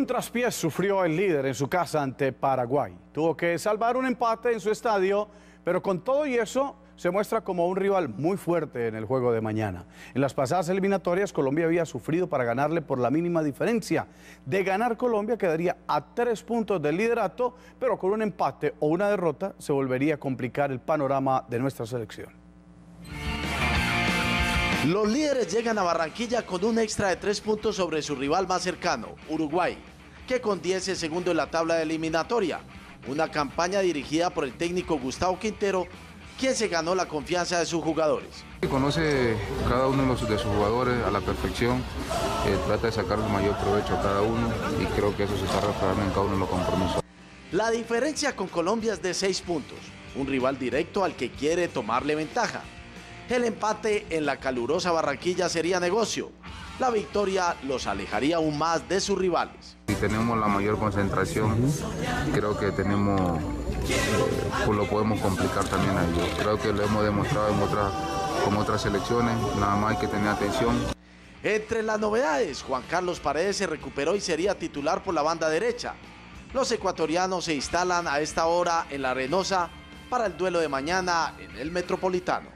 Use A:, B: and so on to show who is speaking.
A: un traspiés sufrió el líder en su casa ante Paraguay. Tuvo que salvar un empate en su estadio, pero con todo y eso se muestra como un rival muy fuerte en el juego de mañana. En las pasadas eliminatorias, Colombia había sufrido para ganarle por la mínima diferencia. De ganar, Colombia quedaría a 3 puntos del liderato, pero con un empate o una derrota se volvería a complicar el panorama de nuestra selección.
B: Los líderes llegan a Barranquilla con un extra de 3 puntos sobre su rival más cercano, Uruguay, que con 10 es segundo en la tabla de eliminatoria. Una campaña dirigida por el técnico Gustavo Quintero, quien se ganó la confianza de sus jugadores.
C: Conoce cada uno de sus jugadores a la perfección, trata de sacar el mayor provecho a cada uno y creo que eso se está reflejando en cada uno de los compromisos.
B: La diferencia con Colombia es de 6 puntos, un rival directo al que quiere tomarle ventaja. El empate en la calurosa Barranquilla sería negocio. La victoria los alejaría aún más de sus rivales.
C: Si tenemos la mayor concentración, creo que pues lo podemos complicar también a ellos. Creo que lo hemos demostrado con otras selecciones, nada más hay que tener atención.
B: Entre las novedades, Juan Carlos Paredes se recuperó y sería titular por la banda derecha. Los ecuatorianos se instalan a esta hora en la Arenosa para el duelo de mañana en el Metropolitano.